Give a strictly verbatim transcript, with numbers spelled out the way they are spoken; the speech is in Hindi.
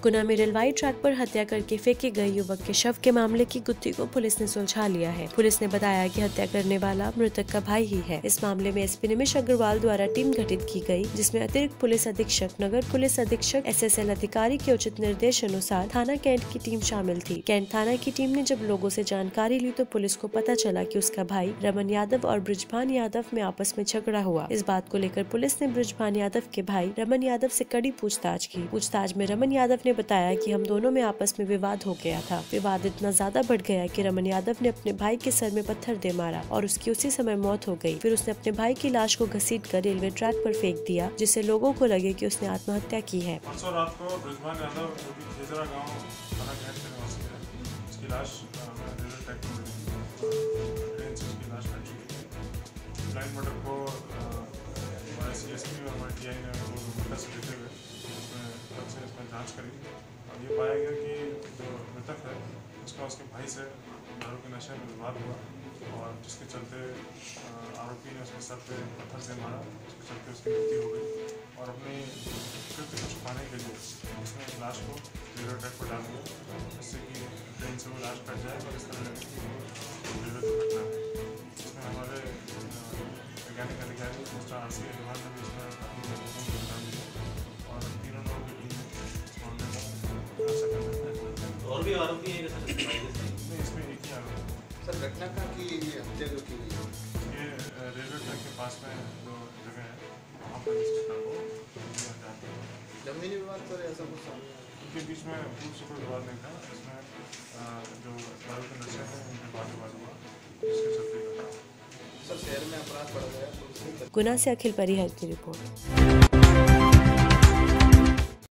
गुना में रेलवाई ट्रैक पर हत्या करके फेंके गए युवक के शव के मामले की गुत्थी को पुलिस ने सुलझा लिया है। पुलिस ने बताया कि हत्या करने वाला मृतक का भाई ही है। इस मामले में एसपी निमिष अग्रवाल द्वारा टीम गठित की गई, जिसमें अतिरिक्त पुलिस अधीक्षक, नगर पुलिस अधीक्षक, एसएसएल अधिकारी के उचित निर्देश अनुसार थाना कैंट की टीम शामिल थी। कैंट थाना की टीम ने जब लोगों से जानकारी ली तो पुलिस को पता चला कि उसका भाई रमन यादव और बृजभान यादव में आपस में झगड़ा हुआ। इस बात को लेकर पुलिस ने बृजभान यादव के भाई रमन यादव से कड़ी पूछताछ की। पूछताछ में रमन यादव ने बताया कि हम दोनों में आपस में विवाद हो गया था। विवाद इतना ज्यादा बढ़ गया कि रमन यादव ने अपने भाई के सर में पत्थर दे मारा और उसकी उसी समय मौत हो गई। फिर उसने अपने भाई की लाश को घसीटकर रेलवे ट्रैक पर फेंक दिया, जिससे लोगों को लगे कि उसने आत्महत्या की है। परसों रात को बृजभान यादव जो कि खेजरा गांव थाना कैंट के निवासी है, उसकी लाश रेलवे ट्रैक पर मिली। ट्रेन से उसकी लाश मिल चुकी है। ब्लाइंड मर्डर को हमारे सीएसपी और हमारे टीआई ने गंभीरता से लेते हुए उसमें तब से इसमें जाँच करी और ये पाया गया कि जो मृतक है उसका उसके भाई से दारू के नशे में विवाद हुआ और जिसके चलते आरोपी ने उसके सर पे पत्थर से मारा, जिसके चलते उसकी मृत्यु हो गई और अपनी कृत्य को छुपाने के लिए उसने एक लाश को रेलवे ट्रैक पर डाल दिया, जिससे कि ट्रेन से वो लाश कट जाए और इस तरह लगे कि रेलवे दुर्घटना है। इसमें हमारे वैज्ञानिक अधिकारी मिस्टर आर सी अग्रवाल ने भी इसमें काफ़ी महत्वपूर्ण योगदान दिया और तीनों लोगों की टीम इस मामले में खुलासा कर रही है। और भी आरोपी है नहीं, इसमें एक ही आरोपी है। सर, घटना का की ये हत्या जो की गई ये रेलवे ट्रैक के पास में जो जगह है वहाँ पर इस घटना को जाते हैं। जमीनी विवाद पर ऐसा कुछ सामने उनके बीच में पूर्व से कोई विवाद नहीं था। इसमें जो दारू के नशे हैं उनके बाद विवाद हुआ, जिसके चलते सर शहर में अपराध बढ़ गया। गुना से अखिल परिहर की रिपोर्ट।